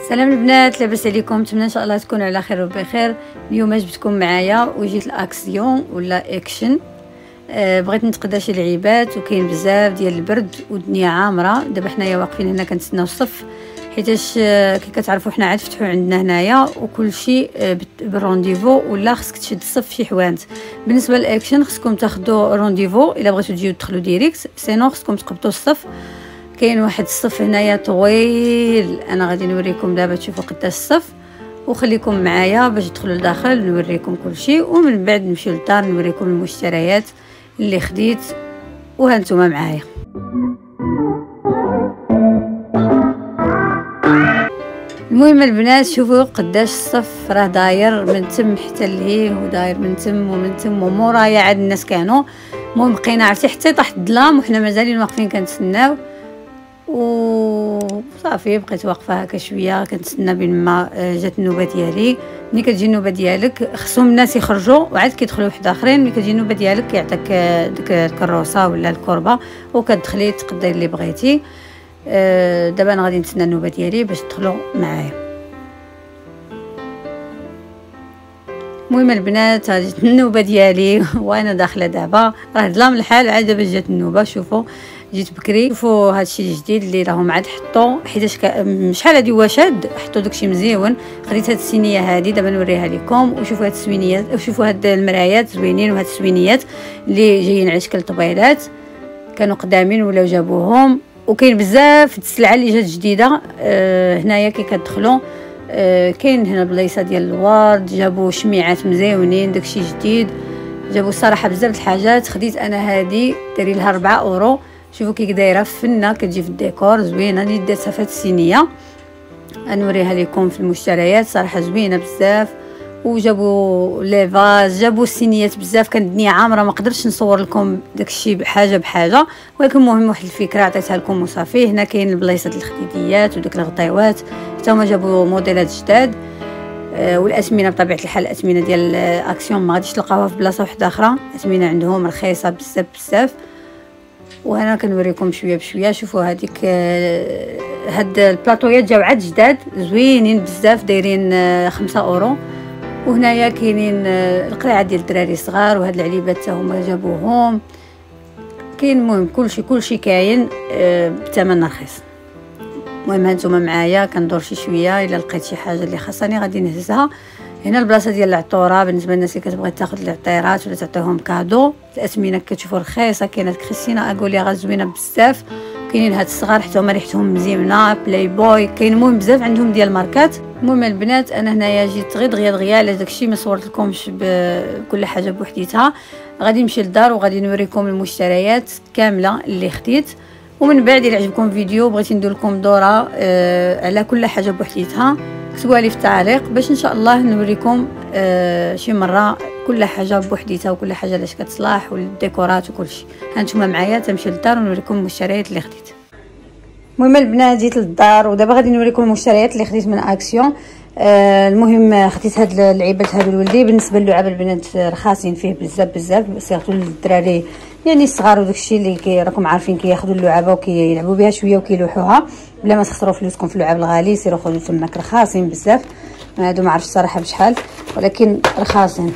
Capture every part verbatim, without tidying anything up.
سلام البنات، لاباس عليكم؟ نتمنى ان شاء الله تكونوا على خير وبخير. اليوم جبتكم معايا وجيت الاكسيون ولا اكشن. أه بغيت نتقدى شي لعيبات، وكاين بزاف ديال البرد والدنيا عامره. دابا حنايا واقفين هنا كنتسناو الصف، حيتاش أه كي كتعرفوا حنا عاد فتحوا عندنا هنايا وكلشي أه بالرونديفو، ولا خصك تشد الصف شي حوانت. بالنسبه للاكشن خصكم تاخذوا رونديفو الا بغيتو تجيو تدخلوا ديريكت، سينو خصكم تقبطوا الصف. كاين واحد الصف هنايا طويل، انا غادي نوريكم دابا تشوفوا قداش الصف، وخليكم معايا باش تدخلوا لداخل نوريكم كلشي، ومن بعد نمشيو للدار نوريكم المشتريات اللي خديت. وها نتوما معايا. المهم البنات شوفوا قداش الصف راه داير من تم حتى لهيه، وداير من تم ومن تم ومورايا عاد الناس كانوا. المهم بقينا عرفتي حتى طاح الظلام وحنا مازالين واقفين كنتسناو، وصافي بقيت واقفه هكا شويه كنتسنى بين ما جات النوبه ديالي. ملي كتجي النوبه ديالك خصهم الناس يخرجوا وعاد كيدخلوا واحد اخرين. ملي كتجي النوبه ديالك كيعطيك ديك الكروسه ولا الكربه وكتدخلي تقدري اللي بغيتي. دابا انا غادي نتسنى النوبه ديالي باش تدخلوا معايا. المهم البنات هذه النوبه ديالي وانا داخله دابا، راه ظلام الحال عاد دابا جات النوبه. شوفوا جيت بكري، شوفوا هادشي الجديد اللي راهم عاد حطوا، حيتاش شحال هادي واشاد حطوا داكشي مزيون. خديت هاد الصينيه هادي دابا نوريها لكم، وشوفوا هاد السوينيات، وشوفوا هاد المرايات زوينين، وهاد السوينيات اللي جايين على شكل طبيلات كانوا قدامين ولاو جابوهم. وكاين بزاف السلعه اللي جات جديده. آه هنايا كي كتدخلوا آه كاين هنا بلايصه ديال الورد، جابوا شميعات مزيونين، داكشي جديد، جابوا الصراحه بزاف الحاجات. خديت انا هادي دايرين لها أربعة اورو. شوفوا كي دايره فنه، كتجي في الديكور زوينه. اللي درتها في هاد الصينيه غنوريها لكم في المشتريات، صراحه زوينه بزاف. وجابوا لي فاز، جابوا الصينيات بزاف. كانت الدنيا عامره ما قدرتش نصور لكم داكشي بحاجه بحاجه، ولكن المهم واحد الفكره عطيتها لكم وصافي. هنا كاين البلايصه ديال الخديديات وداك الغطيوات، حتى هما جابوا موديلات جداد. أه والاسمنه بطبيعه الحال الاسمنه ديال اكسيون ما غاديش تلقاوها في بلاصه واحده اخرى، الاسمنه عندهم رخيصه بزاف بزاف. وهنا كنوريكم شويه بشويه. شوفوا هذيك هاد البلاطويات جاو عاد جداد زوينين بزاف، دايرين خمسة اورو. وهنايا كاينين القلاعه ديال الدراري الصغار، وهاد العليبات حتى هما جابوهم. كاين المهم كلشي كلشي كاين بثمن رخيص. المهم هانتوما معايا كندور شي شويه، الا لقيت شي حاجه اللي خاصني غادي نهزها. هنا البلاصه ديال العطوره بالنسبه للناس اللي كتبغي تاخذ العطيرات ولا تعطيهم كادو. الاسمنه كتشوفوا رخيصه، كاينه كريستينا اغوليغا زوينه بزاف، كاينين هاد الصغار حتى هما ريحتهم مزيونه، بلاي بوي، كاين المهم بزاف عندهم ديال الماركات. المهم البنات انا هنايا جيت غير دغيا دغيا على داكشي، ما صورت لكمش بكل حاجه بوحديتها. غادي نمشي للدار وغادي نوريكم المشتريات كامله اللي خديت، ومن بعد الا عجبكم الفيديو بغيتي ندير لكم دوره آه على كل حاجه بوحديتها، كتبوا لي في التعليق باش ان شاء الله نوريكم آه شي مره كل حاجه بوحديتها وكل حاجه لاش كتصلاح والديكورات وكلشي. هانتوما معايا تمشي للدار ونوريكم المشتريات اللي خديت. المهم البنات جيت للدار ودابا غادي نوريكم المشتريات اللي خديت من اكسيون. آه المهم خديت هاد اللعيبات هادو لولدي. بالنسبه للعاب البنات رخاصين فيه بزاف بزاف، سيرتو للدراري يعني الصغار وداكشي اللي كي راكم عارفين كياخذوا اللعابه وكيلعبوا بها شويه وكيلوحوها بلا ما تخسروا فلوسكم في اللعاب الغالي. سيروا خذوا تماك رخاصين بزاف. هادو ما عرفتش الصراحه بشحال ولكن رخاصين.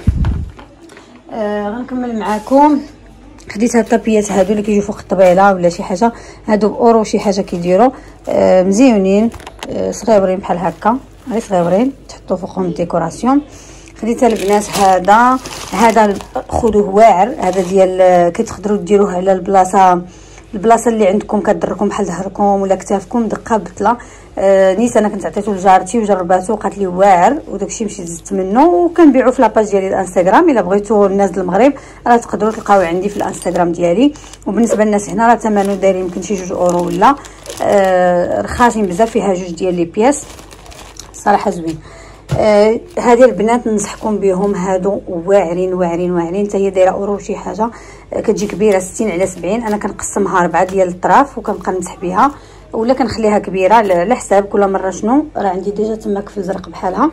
آه غنكمل معاكم. خديت هاد الطابيات هادو اللي كيجيو فوق الطبيله ولا شي حاجه، هادو باورو شي حاجه كيديروا آه مزيونين، آه صغيورين بحال هكا، غير صغيورين تحطوا فوقهم الديكوراسيون. خديت البنات هذا هذا خذوه واعر، هذا ديال كتقدروا ديروه على البلاصه البلاصه اللي عندكم كضركم بحال ظهركم ولا كتافكم دقه بطله. آه نيت انا كنت عطيته لجارتي وجرباتو وقالت لي واعر، وداكشي مشيت زدت منه. وكنبيعو في لاباج ديالي الانستغرام، الا بغيتو الناس د المغرب راه تقدروا تلقاو عندي في الانستغرام ديالي. وبالنسبه للناس هنا راه ثمنه داير يمكن شي جوج اورو ولا آه رخاصين بزاف، فيها جوج ديال لي بياس صراحه زوين. آه هذه البنات ننصحكم بهم، هادو واعرين واعرين واعرين. حتى هي دايره اورو شي حاجه، آه كتجي كبيره ستين على سبعين. انا كنقسمها ربعه ديال الطراف وكنبقى نمسح بها، ولا كنخليها كبيره على حساب كل مره شنو. راه عندي ديجا تماك في الزرق بحالها.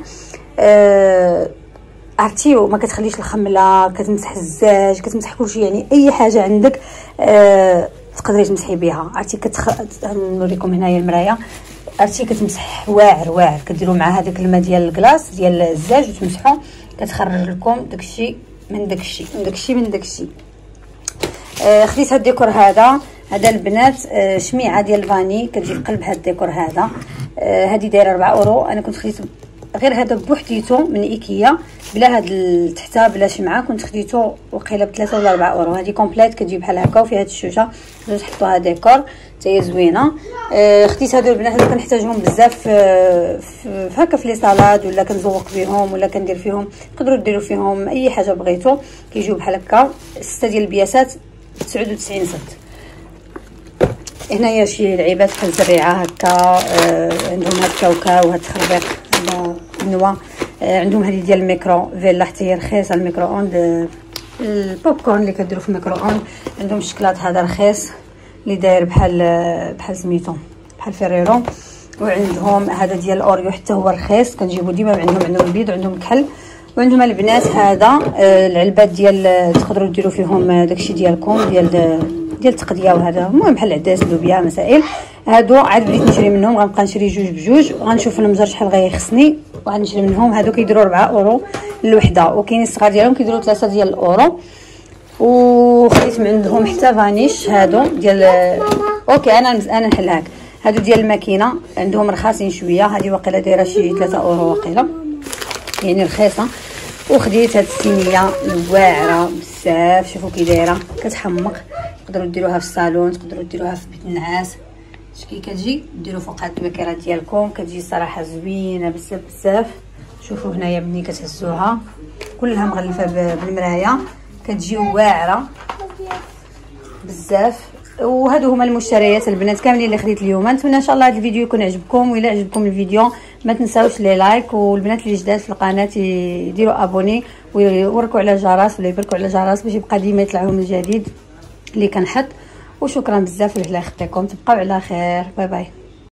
آه عرفتي ما كتخليش الخمله، كتمسح الزاج، كتمسح كلشي، يعني اي حاجه عندك آه تقدري تمسحي بها. عرفتي كتخ... نوريكم هنايا المرايه، عرفتي كتمسح واعر واعر، كديروا مع هذاك الماء ديال الكلاص ديال الزاج وتمسحوا، كتخرج لكم داكشي من داكشي من داكشي من داكشي. آه خديت هاد الديكور هذا هذا البنات، آه شميعه ديال الفاني كتجي في قلب هاد الديكور هذا. آه هذه دايره أربعة اورو، انا كنت خديت غير هذا بوحديتو من ايكيا بلا هاد التحته بلا شمعه، كنت خديتو وقيله بثلاثة ولا أربعة اورو. هذه كومبليت كتجي بحال هكا وفيها هاد الشوشه تقدروا تحطوها ديكور حتى هي زوينه. آه خديت هادو البنات هادو كنحتاجهم بزاف آه في هكا في لي سالاد، ولا كنزوق بهم، ولا كندير فيهم، تقدروا ديروا فيهم اي حاجه بغيتو. كيجيو بحال هكا سته ديال البياسات تسعة وتسعين سنت. هنايا شي لعيبات بحال الزريعه هكا، آه عندهم هاد الكاوكاو وهاد التخربيق النوا، آه عندهم هذه ديال الميكرو فيلا حتى هي رخيصه. الميكرو اوند آه البوب كورن اللي كديروا في الميكرو اوند. عندهم الشكلاط هذا رخيص اللي داير بحال بحال سميتو بحال فيريرو. وعندهم هذا ديال الاوريو حتى هو رخيص، كنجيبو ديما عندهم عندهم البيض وعندهم الكحل. وعندهم البنات هذا آه العلبات ديال تقدروا ديروا فيهم داكشي ديالكم ديال ديال التقديه، وهذا المهم بحال العداس اللوبيا مسائل. هادو عاد بديت نشري منهم، غنبقى نشري جوج بجوج، وغنشوف المجر شحال غيخصني وغادي نشري منهم. هادو كيديروا أربعة اورو الوحده، وكاينين الصغار ديالهم كيديروا ثلاثة ديال الاورو. وخديت من عندهم حتى فانيش هادو ديال اوكي انا انا نحلهاك. هادو ديال الماكينه عندهم رخاصين شويه، هذه واقيلا دايره شي ثلاثة اورو واقيلا، يعني رخيصه. وخديت هاد الصينيه الواعره بزاف، شوفوا كي دايره كتحمق، تقدروا ديروها في الصالون، تقدروا ديروها في بيت النعاس. شكي كتجي ديروا فوقها التبكيرات ديالكم، كتجي صراحه زوينه بزاف بزاف. شوفوا هنايا ملي كتهزوها كلها مغلفه بالمرايه، كتجي واعره بزاف. وهادو هما المشتريات البنات كاملين اللي خديت اليوم. نتمنى ان شاء الله هذا الفيديو يكون عجبكم، وإلا عجبكم الفيديو ما تنساوش لي لايك، والبنات اللي جداد في القناه يديروا ابوني ويوركوا على الجرس ولا يبركوا على الجرس باش يبقى ديما يطلع لهم الجديد اللي كنحط. وشكرا بزاف، الله يخليكم، تبقاو على خير، باي باي.